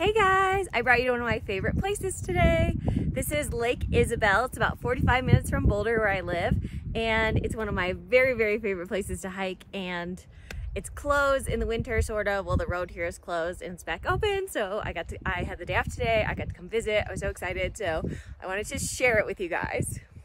Hey guys, I brought you to one of my favorite places today. This is Lake Isabelle. It's about 45 minutes from Boulder where I live, and it's one of my very favorite places to hike, and it's closed in the winter sort of. Well, the road here is closed and it's back open, so I had the day off today. I got to come visit. I was so excited, so I wanted to share it with you guys.